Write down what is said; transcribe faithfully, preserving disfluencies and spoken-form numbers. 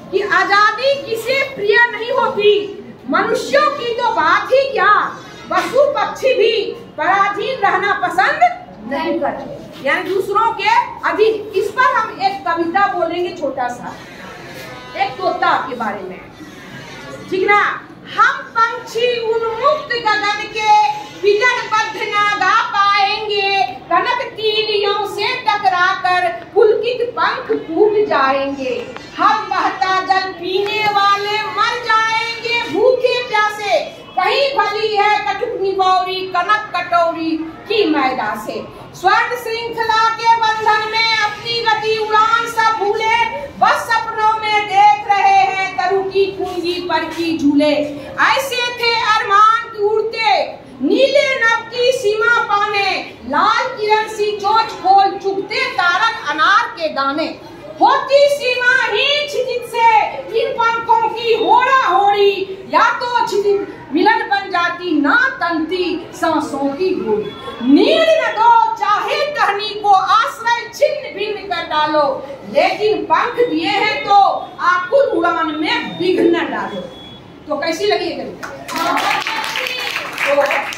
कि आजादी किसे प्रिय नहीं होती, मनुष्यों की तो बात ही क्या, पशु पक्षी भी पराधीन रहना पसंद नहीं करते, यानी दूसरों के अधीन। इस पर हम एक कविता बोलेंगे छोटा सा, एक तोता के बारे में, ठीक ना। हम पंछी उन्मुक्त गगन के विजनबद्ध ना गा पाएंगे, कनक तीलियों से टकराकर पुलकित पंख फूट जाएंगे। हम बहता जल पीने वाले मर जाएंगे भूखे प्यासे, कहीं भली है कटुक निबौरी कनक कटोरी की मैदा से। स्वर्ण श्रृंखला के बंधन में अपनी गति उड़ान सब भूले, बस सपनों में देख रहे हैं तरु की पूंजी पर की झूले। ऐसे थे अरमान की उड़ते नीले नभ की सीमा पाने, लाल किरण सी चोंच खोल चुगते तारक अनार के दाने। होती सीमा ही क्षितिज से इन पंखों की होड़ा होड़ी, या तो क्षितिज मिलन बन जाती ना तंती सांसों की गोली। नीड़ न दो चाहे टहनी को आश्रय छिन्न भिन्न कर डालो, लेकिन पंख दिए हैं तो आकुल उड़ान में विघ्न डालो। तो कैसी लगी ये कविता? तो